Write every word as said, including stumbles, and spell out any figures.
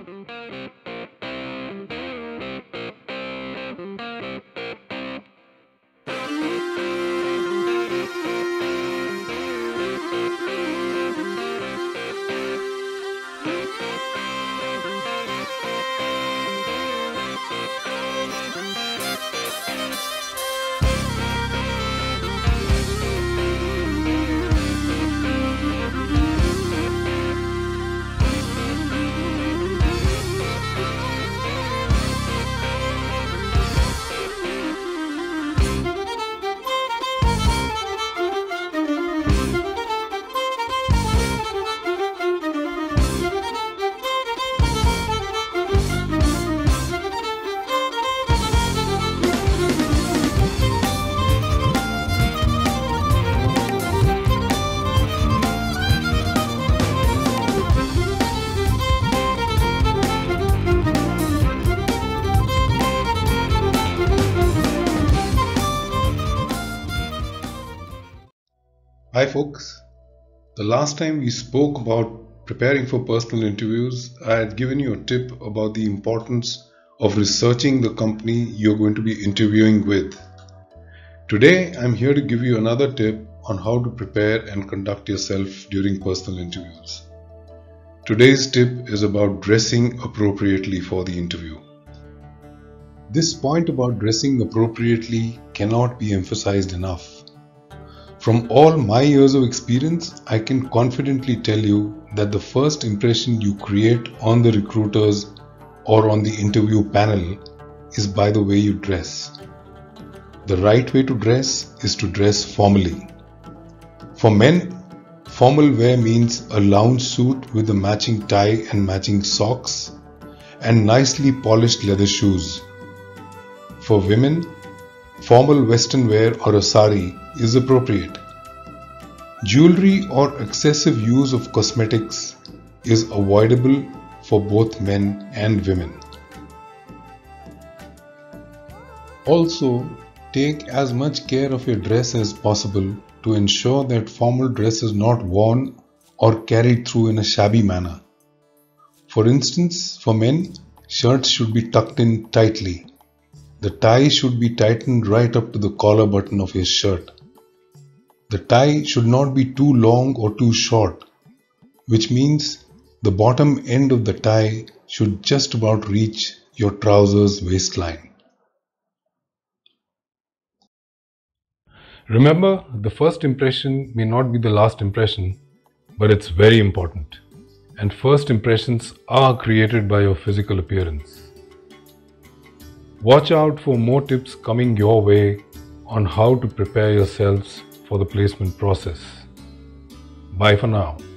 Hi folks, the last time we spoke about preparing for personal interviews, I had given you a tip about the importance of researching the company you're going to be interviewing with. Today I'm here to give you another tip on how to prepare and conduct yourself during personal interviews. Today's tip is about dressing appropriately for the interview. This point about dressing appropriately cannot be emphasized enough. From all my years of experience, I can confidently tell you that the first impression you create on the recruiters or on the interview panel is by the way you dress. The right way to dress is to dress formally. For men, formal wear means a lounge suit with a matching tie and matching socks and nicely polished leather shoes. For women, formal western wear or a sari is appropriate. Jewelry or excessive use of cosmetics is avoidable for both men and women. Also, take as much care of your dress as possible to ensure that formal dress is not worn or carried through in a shabby manner. For instance, for men, shirts should be tucked in tightly. The tie should be tightened right up to the collar button of your shirt. The tie should not be too long or too short, which means the bottom end of the tie should just about reach your trousers waistline. Remember, the first impression may not be the last impression, but it's very important. And first impressions are created by your physical appearance. Watch out for more tips coming your way on how to prepare yourselves for the placement process. Bye for now.